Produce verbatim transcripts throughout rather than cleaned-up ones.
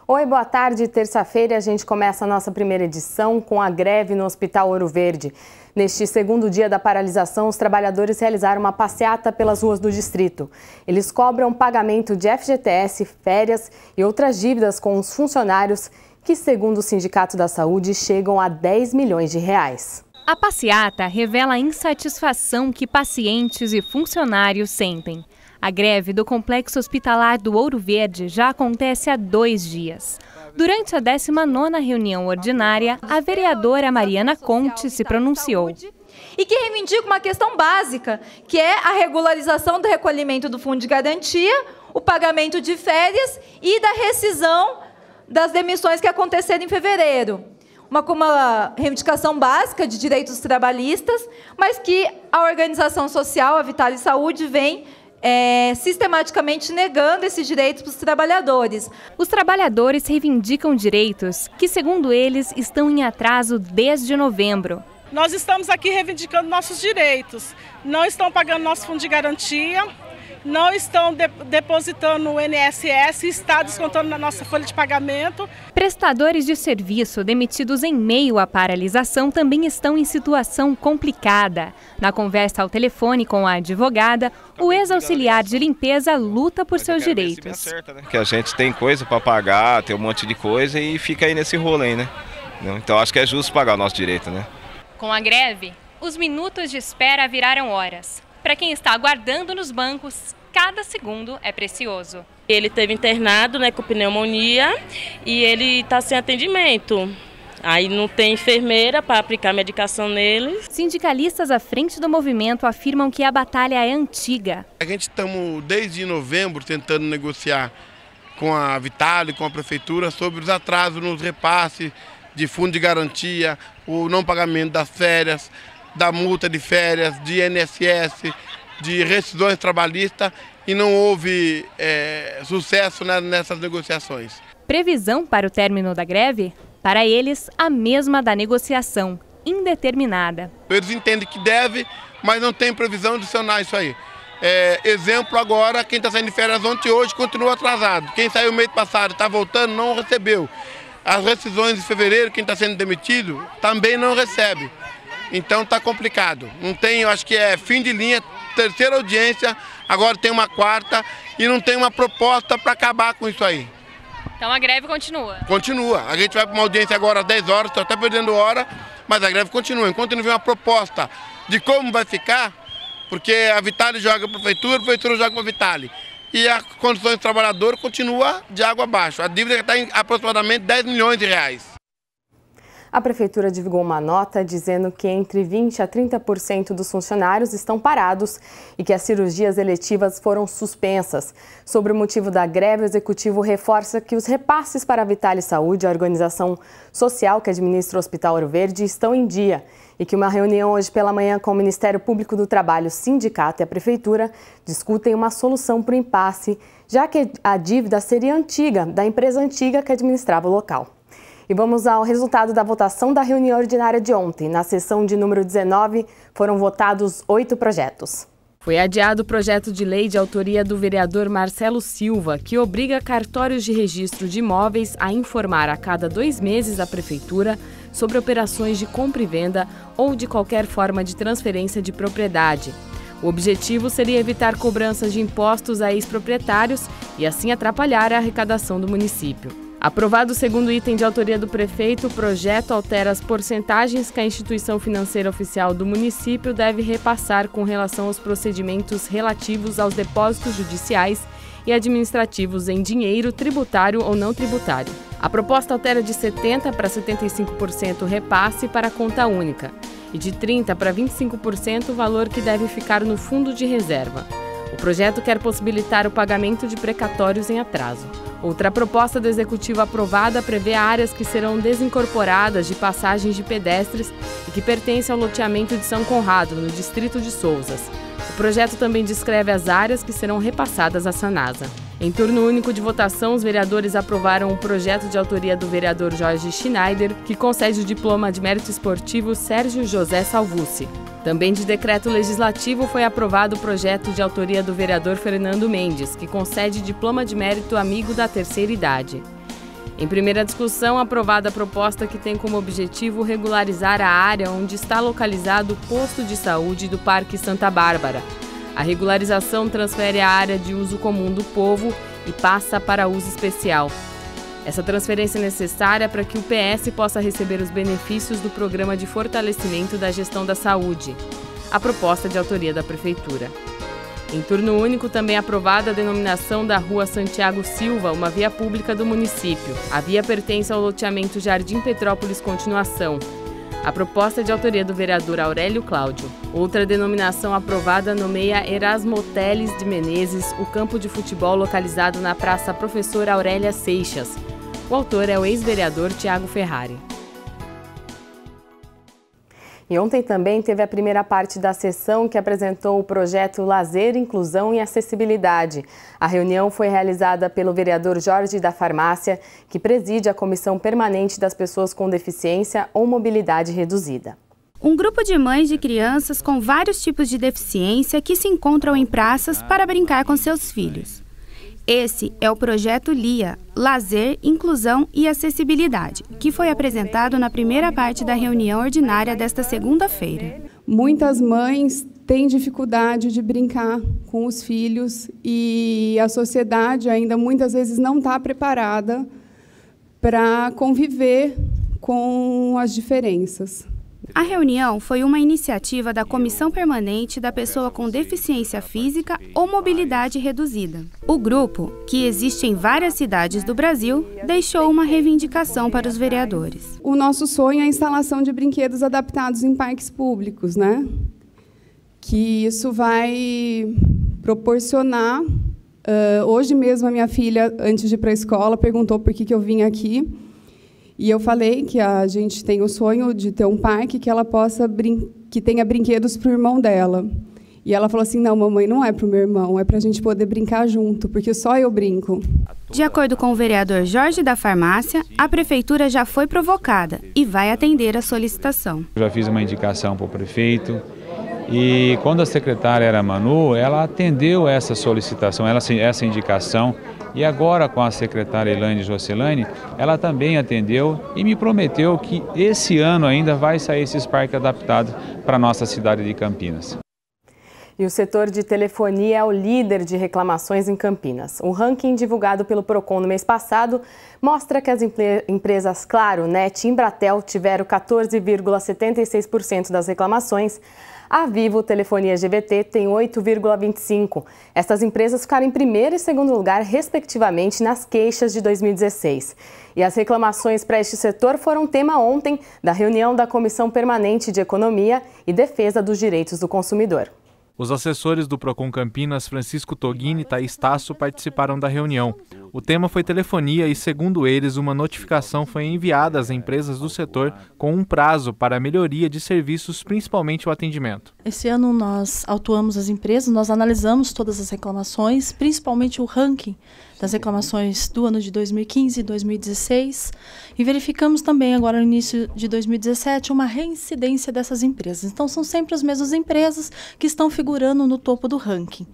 Oi, boa tarde. Terça-feira a gente começa a nossa primeira edição com a greve no Hospital Ouro Verde. Neste segundo dia da paralisação, os trabalhadores realizaram uma passeata pelas ruas do distrito. Eles cobram pagamento de F G T S, férias e outras dívidas com os funcionários que, segundo o Sindicato da Saúde, chegam a dez milhões de reais. A passeata revela a insatisfação que pacientes e funcionários sentem. A greve do Complexo Hospitalar do Ouro Verde já acontece há dois dias. Durante a décima nona reunião ordinária, a vereadora Mariana Conte se pronunciou. E que reivindica uma questão básica, que é a regularização do recolhimento do fundo de garantia, o pagamento de férias e da rescisão das demissões que aconteceram em fevereiro. Uma, uma reivindicação básica de direitos trabalhistas, mas que a organização social, a Vitale Saúde, vem É, sistematicamente negando esses direitos para os trabalhadores. Os trabalhadores reivindicam direitos que, segundo eles, estão em atraso desde novembro. Nós estamos aqui reivindicando nossos direitos. Não estão pagando nosso fundo de garantia, não estão de, depositando o I N S S e está descontando na nossa folha de pagamento. Prestadores de serviço demitidos em meio à paralisação também estão em situação complicada. Na conversa ao telefone com a advogada, o ex-auxiliar de limpeza luta por seus direitos. Que a gente tem coisa para pagar, tem um monte de coisa e fica aí nesse rolo aí, né? Então acho que é justo pagar o nosso direito, né? Com a greve, os minutos de espera viraram horas. Para quem está aguardando nos bancos, cada segundo é precioso. Ele teve internado, né, com pneumonia e ele está sem atendimento. Aí não tem enfermeira para aplicar medicação nele. Sindicalistas à frente do movimento afirmam que a batalha é antiga. A gente estamos desde novembro tentando negociar com a Vitale, com a prefeitura, sobre os atrasos nos repasses de fundo de garantia, o não pagamento das férias, da multa de férias, de I N S S, de rescisões trabalhistas, e não houve é, sucesso nessas negociações. Previsão para o término da greve? Para eles, a mesma da negociação, indeterminada. Eles entendem que deve, mas não tem previsão de adicionar isso aí. É, exemplo agora, quem está saindo de férias ontem e hoje continua atrasado. Quem saiu mês passado e está voltando não recebeu. As rescisões de fevereiro, quem está sendo demitido, também não recebe. Então está complicado. Não tem, eu acho que é fim de linha, terceira audiência, agora tem uma quarta e não tem uma proposta para acabar com isso aí. Então a greve continua? Continua. A gente vai para uma audiência agora às dez horas, estou até perdendo hora, mas a greve continua. Enquanto não vem uma proposta de como vai ficar, porque a Vitale joga para a prefeitura, a prefeitura joga para a Vitale. E as condições do trabalhador continua de água abaixo. A dívida está em aproximadamente dez milhões de reais. A Prefeitura divulgou uma nota dizendo que entre vinte a trinta por cento dos funcionários estão parados e que as cirurgias eletivas foram suspensas. Sobre o motivo da greve, o Executivo reforça que os repasses para a Vitale Saúde, a organização social que administra o Hospital Ouro Verde, estão em dia e que uma reunião hoje pela manhã com o Ministério Público do Trabalho, Sindicato e a Prefeitura discutem uma solução para o impasse, já que a dívida seria antiga, da empresa antiga que administrava o local. E vamos ao resultado da votação da reunião ordinária de ontem. Na sessão de número dezenove, foram votados oito projetos. Foi adiado o projeto de lei de autoria do vereador Marcelo Silva, que obriga cartórios de registro de imóveis a informar a cada dois meses a Prefeitura sobre operações de compra e venda ou de qualquer forma de transferência de propriedade. O objetivo seria evitar cobranças de impostos a ex-proprietários e assim atrapalhar a arrecadação do município. Aprovado o segundo item de autoria do prefeito, o projeto altera as porcentagens que a instituição financeira oficial do município deve repassar com relação aos procedimentos relativos aos depósitos judiciais e administrativos em dinheiro, tributário ou não tributário. A proposta altera de setenta por cento para setenta e cinco por cento o repasse para a conta única e de trinta por cento para vinte e cinco por cento o valor que deve ficar no fundo de reserva. O projeto quer possibilitar o pagamento de precatórios em atraso. Outra proposta do Executivo aprovada prevê áreas que serão desincorporadas de passagens de pedestres e que pertencem ao loteamento de São Conrado, no distrito de Sousas. O projeto também descreve as áreas que serão repassadas à Sanasa. Em turno único de votação, os vereadores aprovaram um projeto de autoria do vereador Jorge Schneider, que concede o diploma de mérito esportivo Sérgio José Salvucci. Também de decreto legislativo foi aprovado o projeto de autoria do vereador Fernando Mendes, que concede diploma de mérito amigo da terceira idade. Em primeira discussão, aprovada a proposta que tem como objetivo regularizar a área onde está localizado o posto de saúde do Parque Santa Bárbara. A regularização transfere a área de uso comum do povo e passa para uso especial. Essa transferência é necessária para que o P S possa receber os benefícios do Programa de Fortalecimento da Gestão da Saúde. A proposta é de autoria da Prefeitura. Em turno único, também aprovada a denominação da Rua Santiago Silva, uma via pública do município. A via pertence ao loteamento Jardim Petrópolis Continuação. A proposta é de autoria do vereador Aurélio Cláudio. Outra denominação aprovada nomeia Erasmo Teles de Menezes, o campo de futebol localizado na Praça Professora Aurélia Seixas. O autor é o ex-vereador Tiago Ferrari. E ontem também teve a primeira parte da sessão que apresentou o projeto Lazer, Inclusão e Acessibilidade. A reunião foi realizada pelo vereador Jorge da Farmácia, que preside a Comissão Permanente das Pessoas com Deficiência ou Mobilidade Reduzida. Um grupo de mães de crianças com vários tipos de deficiência que se encontram em praças para brincar com seus filhos. Esse é o projeto L I A, Lazer, Inclusão e Acessibilidade, que foi apresentado na primeira parte da reunião ordinária desta segunda-feira. Muitas mães têm dificuldade de brincar com os filhos e a sociedade ainda muitas vezes não está preparada para conviver com as diferenças. A reunião foi uma iniciativa da Comissão Permanente da Pessoa com Deficiência Física ou Mobilidade Reduzida. O grupo, que existe em várias cidades do Brasil, deixou uma reivindicação para os vereadores. O nosso sonho é a instalação de brinquedos adaptados em parques públicos, né? Que isso vai proporcionar... Uh, hoje mesmo a minha filha, antes de ir para a escola, perguntou por que, que eu vim aqui. E eu falei que a gente tem o sonho de ter um parque que ela possa brin- que tenha brinquedos para o irmão dela. E ela falou assim, não, mamãe, não é para o meu irmão, é para a gente poder brincar junto, porque só eu brinco. De acordo com o vereador Jorge da Farmácia, a prefeitura já foi provocada e vai atender a solicitação. Eu já fiz uma indicação para o prefeito e quando a secretária era Manu, ela atendeu essa solicitação, ela, essa indicação. E agora, com a secretária Elaine Jocelane, ela também atendeu e me prometeu que esse ano ainda vai sair esses parques adaptados para a nossa cidade de Campinas. E o setor de telefonia é o líder de reclamações em Campinas. O ranking divulgado pelo Procon no mês passado mostra que as empresas Claro, Net e Embratel tiveram quatorze vírgula setenta e seis por cento das reclamações. A Vivo Telefonia G V T tem oito vírgula vinte e cinco por cento. Estas empresas ficaram em primeiro e segundo lugar, respectivamente, nas queixas de dois mil e dezesseis. E as reclamações para este setor foram tema ontem da reunião da Comissão Permanente de Economia e Defesa dos Direitos do Consumidor. Os assessores do Procon Campinas, Francisco Toghini e Thaís Tasso, participaram da reunião. O tema foi telefonia e, segundo eles, uma notificação foi enviada às empresas do setor com um prazo para a melhoria de serviços, principalmente o atendimento. Esse ano nós autuamos as empresas, nós analisamos todas as reclamações, principalmente o ranking das reclamações do ano de dois mil e quinze e dois mil e dezesseis, e verificamos também agora no início de dois mil e dezessete uma reincidência dessas empresas. Então são sempre as mesmas empresas que estão figurando no topo do ranking.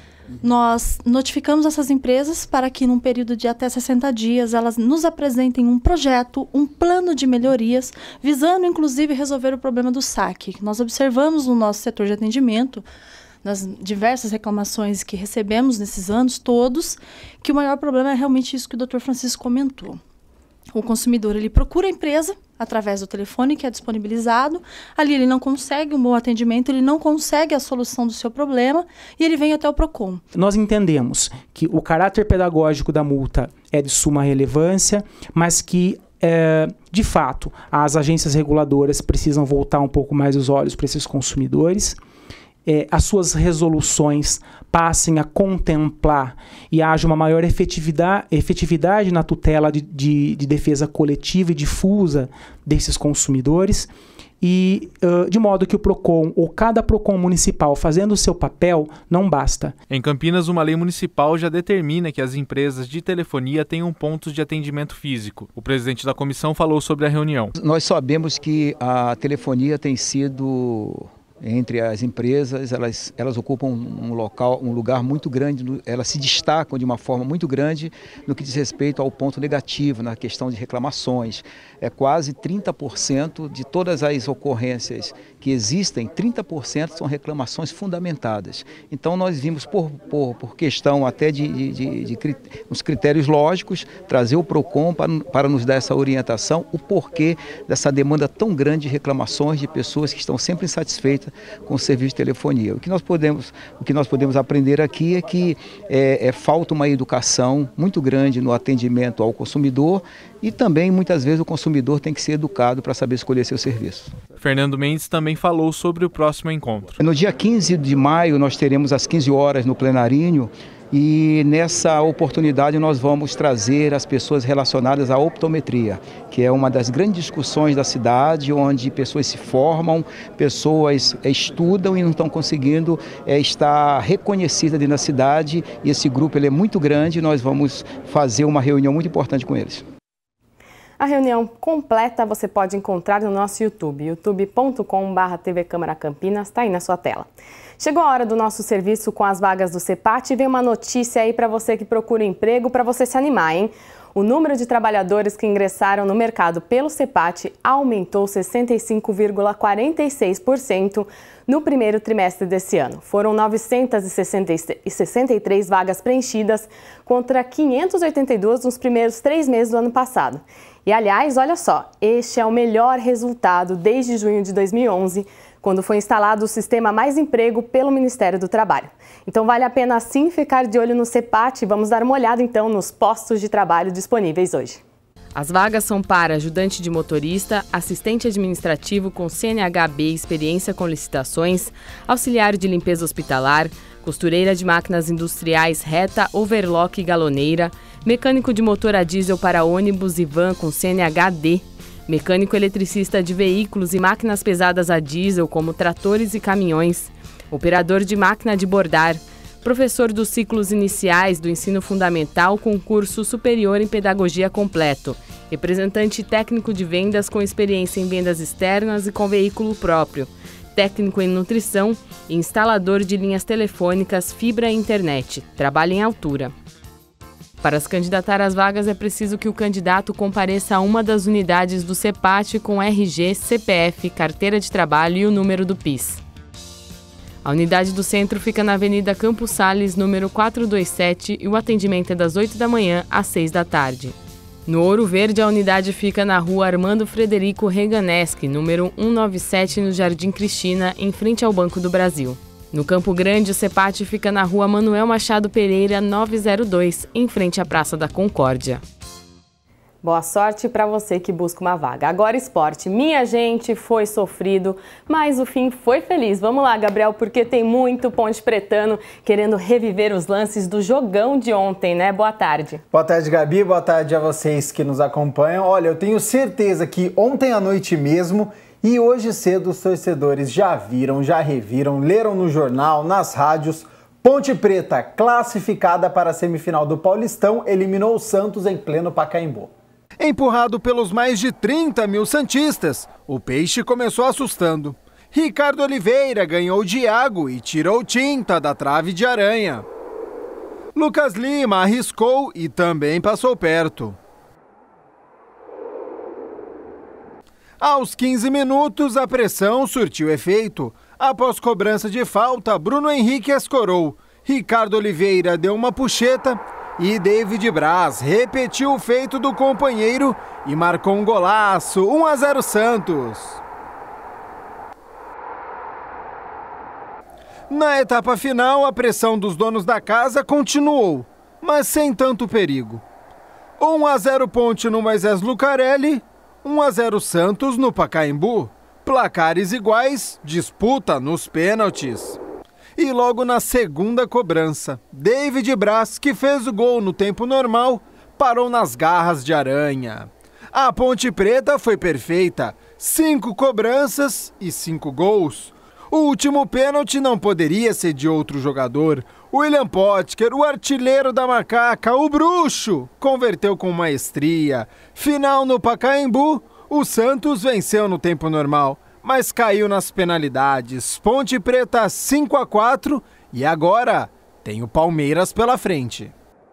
Nós notificamos essas empresas para que, num período de até sessenta dias, elas nos apresentem um projeto, um plano de melhorias, visando, inclusive, resolver o problema do saque. Nós observamos no nosso setor de atendimento, nas diversas reclamações que recebemos nesses anos todos, que o maior problema é realmente isso que o doutor Francisco comentou. O consumidor, ele procura a empresa através do telefone que é disponibilizado, ali ele não consegue um bom atendimento, ele não consegue a solução do seu problema e ele vem até o Procon. Nós entendemos que o caráter pedagógico da multa é de suma relevância, mas que, é, de fato, as agências reguladoras precisam voltar um pouco mais os olhos para esses consumidores. É, as suas resoluções passem a contemplar e haja uma maior efetividade, efetividade na tutela de, de, de defesa coletiva e difusa desses consumidores, e uh, de modo que o Procon, ou cada Procon municipal fazendo o seu papel, não basta. Em Campinas, uma lei municipal já determina que as empresas de telefonia tenham pontos de atendimento físico. O presidente da comissão falou sobre a reunião. Nós sabemos que a telefonia tem sido entre as empresas, elas, elas ocupam um local, um lugar muito grande, elas se destacam de uma forma muito grande no que diz respeito ao ponto negativo, na questão de reclamações. É quase trinta por cento de todas as ocorrências que existem, trinta por cento são reclamações fundamentadas. Então nós vimos por, por, por questão até de, de, de, de crit- os critérios lógicos, trazer o PROCON para, para nos dar essa orientação, o porquê dessa demanda tão grande de reclamações de pessoas que estão sempre insatisfeitas com o serviço de telefonia. O que nós podemos, o que nós podemos aprender aqui é que é, é, falta uma educação muito grande no atendimento ao consumidor e também muitas vezes o consumidor tem que ser educado para saber escolher seu serviço. Fernando Mendes também falou sobre o próximo encontro. No dia quinze de maio nós teremos às quinze horas no plenarinho. E nessa oportunidade nós vamos trazer as pessoas relacionadas à optometria, que é uma das grandes discussões da cidade, onde pessoas se formam, pessoas estudam e não estão conseguindo é, estar reconhecidas dentro da cidade. E esse grupo ele é muito grande e nós vamos fazer uma reunião muito importante com eles. A reunião completa você pode encontrar no nosso YouTube, youtube ponto com barra T V Câmara Campinas, está aí na sua tela. Chegou a hora do nosso serviço com as vagas do CEPAT e vem uma notícia aí para você que procura emprego, para você se animar, hein? O número de trabalhadores que ingressaram no mercado pelo CEPAT aumentou sessenta e cinco vírgula quarenta e seis por cento no primeiro trimestre desse ano. Foram novecentas e sessenta e três vagas preenchidas contra quinhentas e oitenta e duas nos primeiros três meses do ano passado. E, aliás, olha só, este é o melhor resultado desde junho de dois mil e onze, quando foi instalado o sistema Mais Emprego pelo Ministério do Trabalho. Então vale a pena sim ficar de olho no CEPAT. Vamos dar uma olhada então nos postos de trabalho disponíveis hoje. As vagas são para ajudante de motorista, assistente administrativo com C N H B e experiência com licitações, auxiliar de limpeza hospitalar, costureira de máquinas industriais reta, overlock e galoneira, mecânico de motor a diesel para ônibus e van com C N H D, mecânico eletricista de veículos e máquinas pesadas a diesel como tratores e caminhões, operador de máquina de bordar, professor dos ciclos iniciais do ensino fundamental com curso superior em pedagogia completo, representante técnico de vendas com experiência em vendas externas e com veículo próprio, técnico em nutrição e instalador de linhas telefônicas, fibra e internet. Trabalha em altura. Para se candidatar às vagas é preciso que o candidato compareça a uma das unidades do CEPAT com R G, C P F, carteira de trabalho e o número do P I S. A unidade do centro fica na Avenida Campos Sales, número quatrocentos e vinte e sete, e o atendimento é das oito da manhã às seis da tarde. No Ouro Verde, a unidade fica na rua Armando Frederico Reganeschi, número cento e noventa e sete, no Jardim Cristina, em frente ao Banco do Brasil. No Campo Grande, o CEPAT fica na rua Manuel Machado Pereira, novecentos e dois, em frente à Praça da Concórdia. Boa sorte para você que busca uma vaga. Agora esporte. Minha gente, foi sofrido, mas o fim foi feliz. Vamos lá, Gabriel, porque tem muito Ponte Pretano querendo reviver os lances do jogão de ontem, né? Boa tarde. Boa tarde, Gabi. Boa tarde a vocês que nos acompanham. Olha, eu tenho certeza que ontem à noite mesmo e hoje cedo os torcedores já viram, já reviram, leram no jornal, nas rádios. Ponte Preta, classificada para a semifinal do Paulistão, eliminou o Santos em pleno Pacaembu. Empurrado pelos mais de trinta mil santistas, o Peixe começou assustando. Ricardo Oliveira ganhou de Iago e tirou tinta da trave de aranha. Lucas Lima arriscou e também passou perto. Aos quinze minutos, a pressão surtiu efeito. Após cobrança de falta, Bruno Henrique escorou. Ricardo Oliveira deu uma puxeta e David Braz repetiu o feito do companheiro e marcou um golaço, um a zero Santos. Na etapa final, a pressão dos donos da casa continuou, mas sem tanto perigo. um a zero Ponte no Moisés Lucarelli, um a zero Santos no Pacaembu. Placares iguais, disputa nos pênaltis. E logo na segunda cobrança, David Braz, que fez o gol no tempo normal, parou nas garras de aranha. A Ponte Preta foi perfeita, cinco cobranças e cinco gols. O último pênalti não poderia ser de outro jogador. William Potker, o artilheiro da macaca, o bruxo, converteu com maestria. Final no Pacaembu, o Santos venceu no tempo normal, mas caiu nas penalidades. Ponte Preta cinco a quatro e agora tem o Palmeiras pela frente.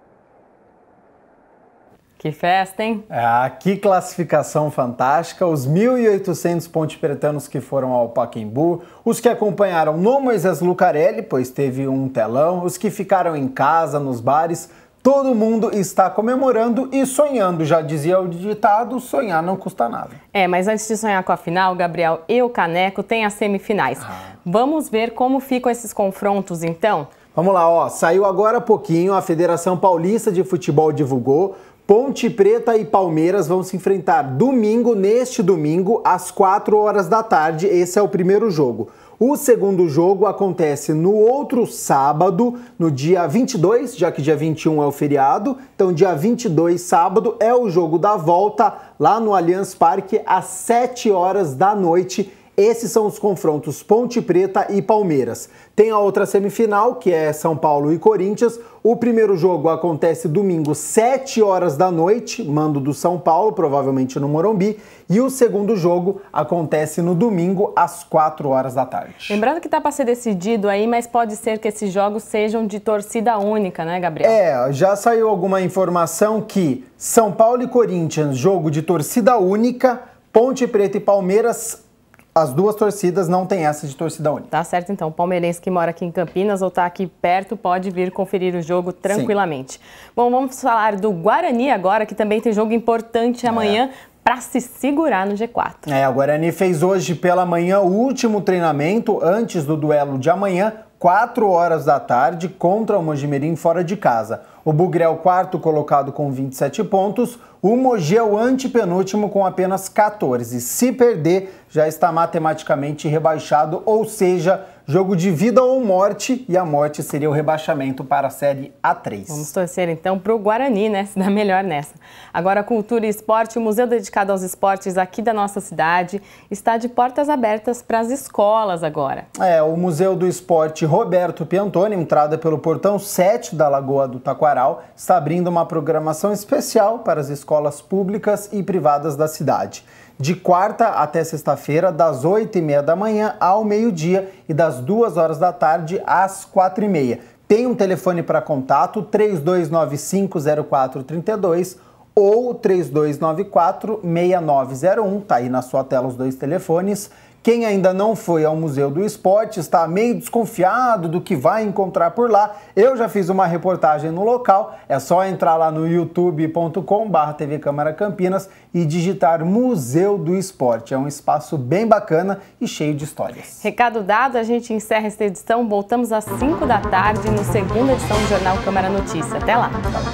Que festa, hein? Ah, que classificação fantástica. Os mil e oitocentos pontepretanos que foram ao Pacaembu, os que acompanharam no Moisés Lucarelli, pois teve um telão, os que ficaram em casa, nos bares, todo mundo está comemorando e sonhando. Já dizia o ditado, sonhar não custa nada. É, mas antes de sonhar com a final, Gabriel e o Caneco tem as semifinais. Ah. Vamos ver como ficam esses confrontos, então? Vamos lá, ó. Saiu agora há pouquinho, a Federação Paulista de Futebol divulgou. Ponte Preta e Palmeiras vão se enfrentar domingo, neste domingo, às quatro horas da tarde. Esse é o primeiro jogo. O segundo jogo acontece no outro sábado, no dia vinte e dois, já que dia vinte e um é o feriado. Então, dia vinte e dois, sábado, é o jogo da volta lá no Allianz Parque, às sete horas da noite. Esses são os confrontos Ponte Preta e Palmeiras. Tem a outra semifinal, que é São Paulo e Corinthians. O primeiro jogo acontece domingo, sete horas da noite, mando do São Paulo, provavelmente no Morumbi. E o segundo jogo acontece no domingo, às quatro horas da tarde. Lembrando que tá para ser decidido aí, mas pode ser que esses jogos sejam de torcida única, né, Gabriel? É, já saiu alguma informação que São Paulo e Corinthians, jogo de torcida única, Ponte Preta e Palmeiras, as duas torcidas não têm essa de torcida única. Tá certo, então. O palmeirense que mora aqui em Campinas ou tá aqui perto pode vir conferir o jogo tranquilamente. Sim. Bom, vamos falar do Guarani agora, que também tem jogo importante amanhã é. para se segurar no G quatro. É, o Guarani fez hoje pela manhã o último treinamento antes do duelo de amanhã, quatro horas da tarde, contra o Mojimirim fora de casa. O Bugre é o quarto colocado com vinte e sete pontos, o Mogi é o antepenúltimo com apenas quatorze. Se perder, já está matematicamente rebaixado, ou seja, jogo de vida ou morte, e a morte seria o rebaixamento para a Série A três. Vamos torcer então para o Guarani, né? Se dá melhor nessa. Agora, Cultura e Esporte, o museu dedicado aos esportes aqui da nossa cidade está de portas abertas para as escolas agora. É, o Museu do Esporte Roberto Piantoni, entrada pelo portão sete da Lagoa do Taquaral, está abrindo uma programação especial para as escolas públicas e privadas da cidade. De quarta até sexta-feira, das oito e meia da manhã ao meio-dia e das duas horas da tarde às quatro e meia. Tem um telefone para contato, três dois nove cinco, zero quatro três dois ou três dois nove quatro, seis nove zero um. Tá aí na sua tela os dois telefones. Quem ainda não foi ao Museu do Esporte está meio desconfiado do que vai encontrar por lá. Eu já fiz uma reportagem no local. É só entrar lá no youtube ponto com barra T V Câmara Campinas e digitar Museu do Esporte. É um espaço bem bacana e cheio de histórias. Recado dado, a gente encerra esta edição. Voltamos às cinco da tarde no segunda edição do Jornal Câmara Notícia. Até lá!